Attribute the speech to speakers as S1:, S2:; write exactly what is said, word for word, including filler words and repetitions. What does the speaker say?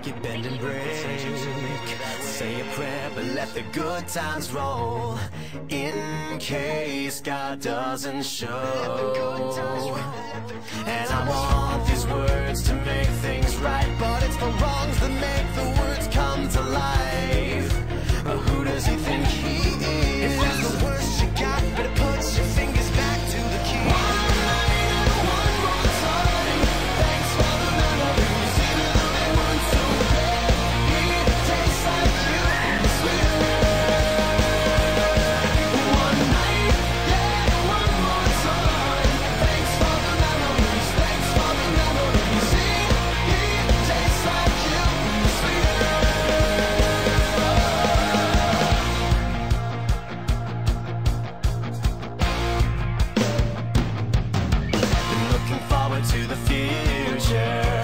S1: make it bend and break. Say a prayer, but let the good times roll, in case God doesn't show. And I want these words to make things right, but it's the wrongs that make the words come to life. But who does he think he is? If that's the worst you got, better put your fingers back to the key. One night and one more time. Thanks for the memories, even though they weren't so great. It tastes like you, sweeter. One night, yeah, one more time. Thanks for the memories, thanks for the memories. It tastes like you, sweeter. To the future,